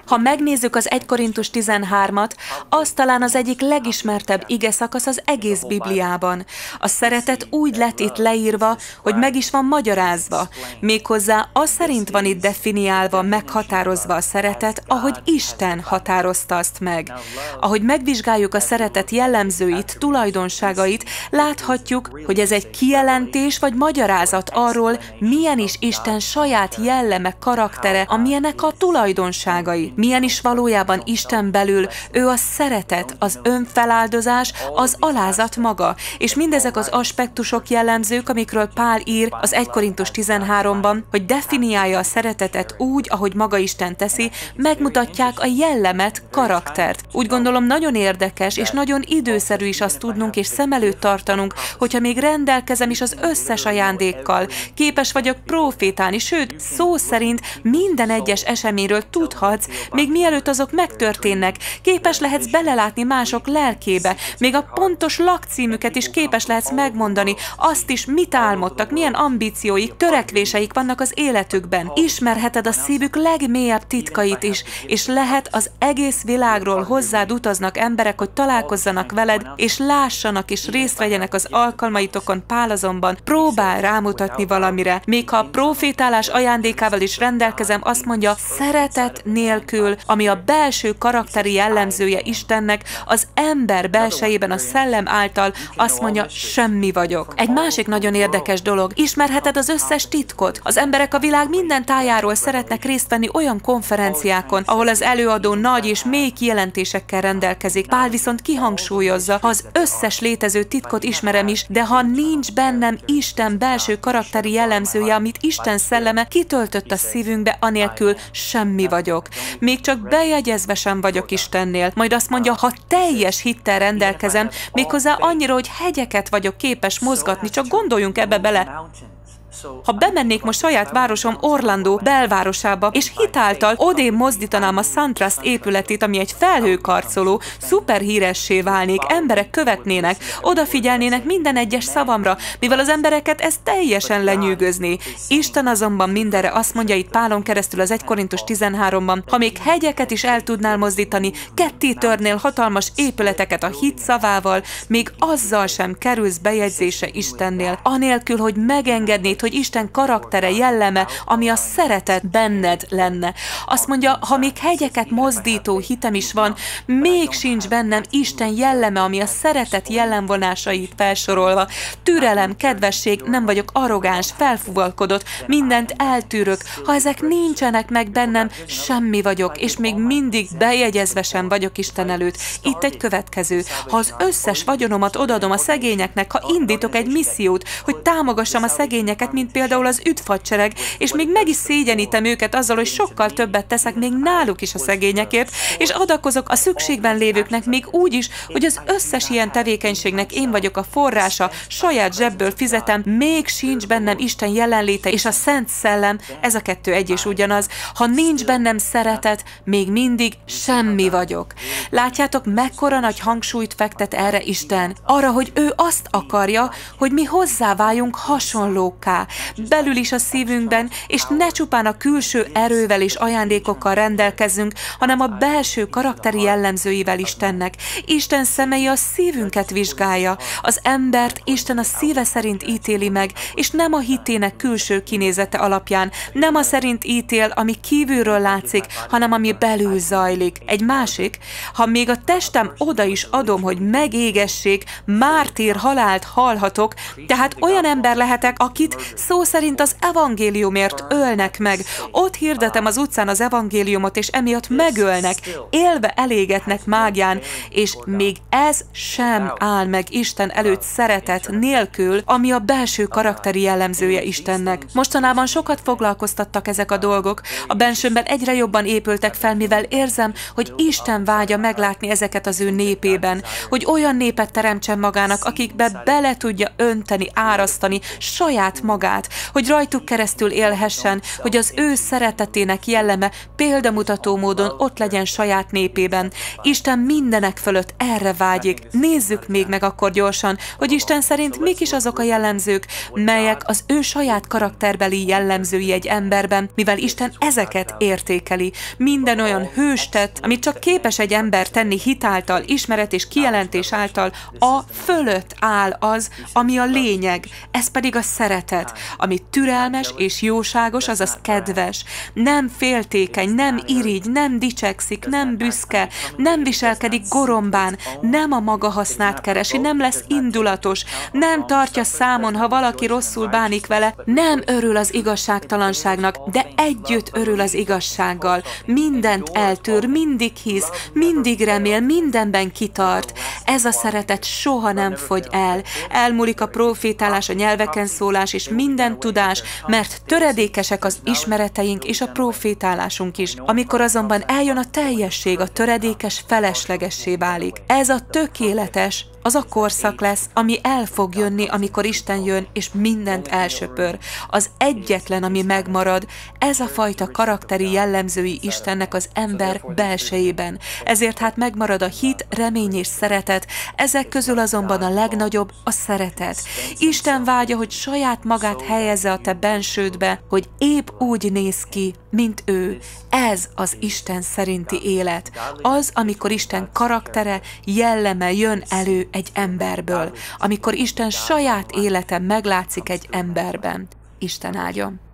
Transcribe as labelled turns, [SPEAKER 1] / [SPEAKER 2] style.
[SPEAKER 1] Ha megnézzük az 1 Korintus 13-at, az talán az egyik legismertebb igeszakasz az egész Bibliában. A szeretet úgy lett itt leírva, hogy meg is van magyarázva. Méghozzá az szerint van itt definiálva, meghatározva a szeretet, ahogy Isten határozta azt meg. Ahogy megvizsgáljuk a szeretet jellemzőit, tulajdonságait, láthatjuk, hogy ez egy kijelentés vagy magyarázat arról, milyen is Isten saját jelleme, karaktere, amilyenek a tulajdonságai. Milyen is valójában Isten belül, ő a szeretet, az önfeláldozás, az alázat maga. És mindezek az aspektusok jellemzők, amikről Pál ír az 1 Korintus 13-ban, hogy definiálja a szeretetet úgy, ahogy maga Isten teszi, megmutatják a jellemet, karaktert. Úgy gondolom nagyon érdekes és nagyon időszerű is azt tudnunk és szem előtt tartanunk, hogyha még rendelkezem is az összes ajándékkal, képes vagyok profétálni, sőt, szó szerint minden egyes eseményről tudhatsz, még mielőtt azok megtörténnek, képes lehetsz belelátni mások lelkébe, még a pontos lakcímüket is képes lehetsz megmondani, azt is, mit álmodtak, milyen ambícióik, törekvéseik vannak az életükben. Ismerheted a szívük legmélyebb titkait is, és lehet az egész világról hozzád utaznak emberek, hogy találkozzanak veled, és lássanak és részt vegyenek az alkalmaitokon. Pál azonban próbál rámutatni valamire. Még ha a profétálás ajándékával is rendelkezem, azt mondja, szeretet nélkül, ami a belső karakteri jellemzője Istennek, az ember belsejében a szellem által, azt mondja, semmi vagyok. Egy másik nagyon érdekes dolog, ismerheted az összes titkot. Az emberek a világ minden tájáról szeretnek részt venni olyan konferenciákon, ahol az előadó nagy és mély kijelentésekkel rendelkezik. Pál viszont kihangsúlyozza, ha az összes létező titkot ismerem is, de ha nincs bennem Isten belső karakteri jellemzője, amit Isten szelleme kitöltött a szívünkbe, anélkül semmi vagyok. Még csak bejegyezve sem vagyok Istennél. Majd azt mondja, ha teljes hittel rendelkezem, méghozzá annyira, hogy hegyeket vagyok képes mozgatni, csak gondoljunk ebbe bele. Ha bemennék most saját városom Orlando belvárosába, és hitáltal odébb mozdítanám a SunTrust épületét, ami egy felhőkarcoló, szuperhíressé válnék, emberek követnének, odafigyelnének minden egyes szavamra, mivel az embereket ez teljesen lenyűgözné. Isten azonban mindenre azt mondja itt Pálon keresztül az 1 Korintus 13-ban, ha még hegyeket is el tudnál mozdítani, ketté törnél hatalmas épületeket a hit szavával, még azzal sem kerülsz bejegyzése Istennél, anélkül, hogy megengednéd, hogy Isten karaktere, jelleme, ami a szeretet benned lenne. Azt mondja, ha még hegyeket mozdító hitem is van, még sincs bennem Isten jelleme, ami a szeretet jellemvonásait felsorolva. Türelem, kedvesség, nem vagyok arrogáns, felfúvalkodott, mindent eltűrök. Ha ezek nincsenek meg bennem, semmi vagyok, és még mindig bejegyezve sem vagyok Isten előtt. Itt egy következő. Ha az összes vagyonomat odaadom a szegényeknek, ha indítok egy missziót, hogy támogassam a szegényeket, mint például az üdvhadsereg, és még meg is szégyenítem őket azzal, hogy sokkal többet teszek még náluk is a szegényekért, és adakozok a szükségben lévőknek még úgy is, hogy az összes ilyen tevékenységnek én vagyok a forrása, saját zsebből fizetem, még sincs bennem Isten jelenléte és a Szent Szellem, ez a kettő egy és ugyanaz. Ha nincs bennem szeretet, még mindig semmi vagyok. Látjátok, mekkora nagy hangsúlyt fektet erre Isten? Arra, hogy ő azt akarja, hogy mi hozzáváljunk hasonlókká, belül is a szívünkben, és ne csupán a külső erővel és ajándékokkal rendelkezzünk, hanem a belső karakteri jellemzőivel Istennek. Isten szemei a szívünket vizsgálja. Az embert Isten a szíve szerint ítéli meg, és nem a hitének külső kinézete alapján, nem a szerint ítél, ami kívülről látszik, hanem ami belül zajlik. Egy másik, ha még a testem oda is adom, hogy megégessék, mártír halált halhatok, tehát olyan ember lehetek, akit szó szerint az evangéliumért ölnek meg. Ott hirdetem az utcán az evangéliumot, és emiatt megölnek, élve elégetnek mágján, és még ez sem áll meg Isten előtt szeretet nélkül, ami a belső karakteri jellemzője Istennek. Mostanában sokat foglalkoztattak ezek a dolgok, a bensőmben egyre jobban épültek fel, mivel érzem, hogy Isten vágya meglátni ezeket az ő népében, hogy olyan népet teremtsen magának, akikbe bele tudja önteni, árasztani saját magát, hogy rajtuk keresztül élhessen, hogy az ő szeretetének jelleme példamutató módon ott legyen saját népében. Isten mindenek fölött erre vágyik. Nézzük még meg akkor gyorsan, hogy Isten szerint mik is azok a jellemzők, melyek az ő saját karakterbeli jellemzői egy emberben, mivel Isten ezeket értékeli. Minden olyan hőstett, amit csak képes egy ember tenni hit által, ismeret és kijelentés által, a fölött áll az, ami a lényeg. Ez pedig a szeretet, ami türelmes és jóságos, azaz kedves. Nem féltékeny, nem irigy, nem dicsekszik, nem büszke, nem viselkedik gorombán, nem a maga hasznát keresi, nem lesz indulatos, nem tartja számon, ha valaki rosszul bánik vele, nem örül az igazságtalanságnak, de együtt örül az igazsággal. Mindent eltűr, mindig hisz, mindig remél, mindenben kitart. Ez a szeretet soha nem fogy el. Elmúlik a profétálás, a nyelveken szólás és minden tudás, mert töredékesek az ismereteink és a profétálásunk is. Amikor azonban eljön a teljesség, a töredékes feleslegessé válik. Ez a tökéletes, az a korszak lesz, ami el fog jönni, amikor Isten jön, és mindent elsöpör. Az egyetlen, ami megmarad, ez a fajta karakteri jellemzői Istennek az ember belsejében. Ezért hát megmarad a hit, remény és szeretet, ezek közül azonban a legnagyobb a szeretet. Isten vágya, hogy saját magát helyezze a te bensődbe, hogy épp úgy néz ki, mint ő. Ez az Isten szerinti élet. Az, amikor Isten karaktere, jelleme jön elő egy emberből, amikor Isten saját élete meglátszik egy emberben. Isten áldjon!